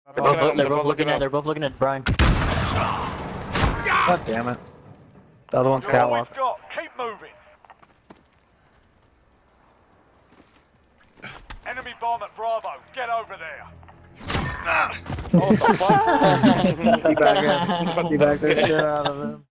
They're both looking at Brian. God damn it. The other one's catwalk. Keep moving. Enemy bomb at Bravo. Get over there. Oh, what the fuck? Teabag the shit out of him.